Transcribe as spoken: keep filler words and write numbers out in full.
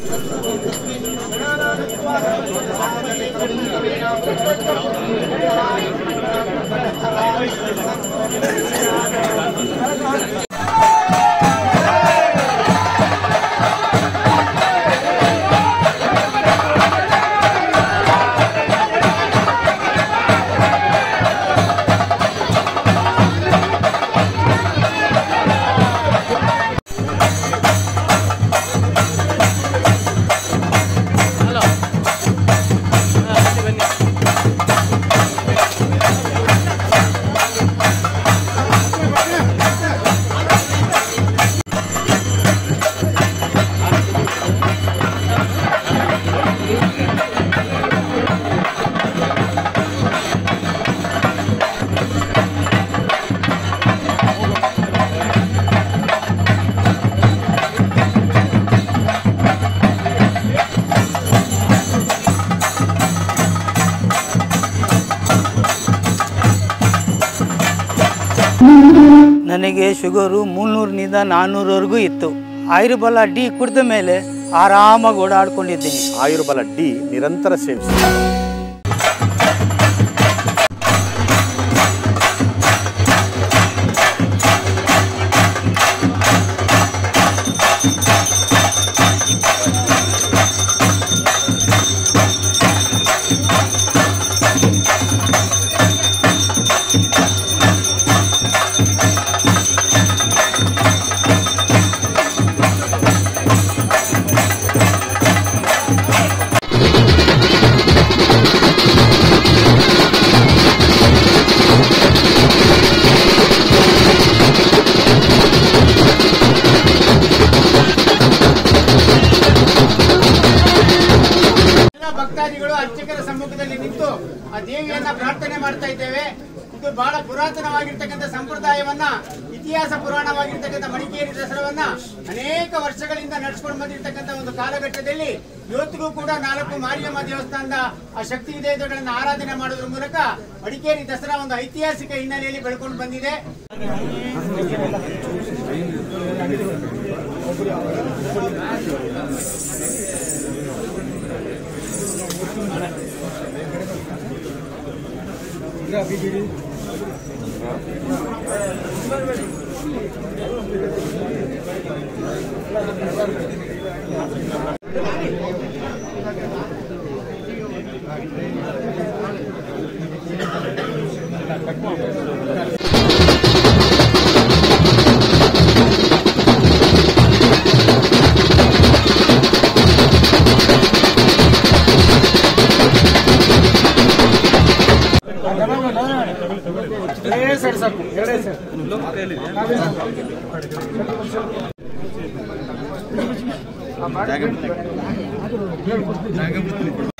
ನನಗೆ ಶುಗರು ಮುನ್ನೂರನಿಂದ ನಾನ್ನೂರವರೆಗೂ ಇತ್ತು. ಆಯುರ್ಬಲ ಡಿ ಕುಡಿದ ಮೇಲೆ ಆರಾಮಾಗಿ ಓಡಾಡ್ಕೊಂಡಿದ್ದೀನಿ. ಆಯುರ್ಬಲ ಡಿ ನಿರಂತರ ಸೇವಿಸಿ. ಭಕ್ತಾದಿಗಳು ಅರ್ಚಕರ ಸಮ್ಮುಖದಲ್ಲಿ ನಿಂತು ಆ ದೇವಿಯನ್ನ ಪ್ರಾರ್ಥನೆ ಮಾಡ್ತಾ ಇದ್ದೇವೆ. ಇದು ಬಹಳ ಪುರಾತನವಾಗಿರ್ತಕ್ಕಂಥ ಸಂಪ್ರದಾಯವನ್ನ, ಇತಿಹಾಸ ಪುರಾಣವಾಗಿರ್ತಕ್ಕಂಥ ಮಡಿಕೇರಿ ದಸರಾವನ್ನ ಅನೇಕ ವರ್ಷಗಳಿಂದ ನಡೆಸ್ಕೊಂಡು ಬಂದಿರತಕ್ಕಂಥ ಒಂದು ಕಾಲಘಟ್ಟದಲ್ಲಿ ಇವತ್ತಿಗೂ ಕೂಡ ನಾಲ್ಕು ಮಾರಿಯಮ್ಮ ದೇವಸ್ಥಾನದ ಆ ಶಕ್ತಿ ವಿಧೇಯತೆಗಳನ್ನು ಆರಾಧನೆ ಮಾಡೋದ್ರ ಮೂಲಕ ಮಡಿಕೇರಿ ದಸರಾ ಒಂದು ಐತಿಹಾಸಿಕ ಹಿನ್ನೆಲೆಯಲ್ಲಿ ಬೆಳ್ಕೊಂಡು ಬಂದಿದೆ. ಸರ್ ಸಾಕು ಎರಡೇ ಸರ್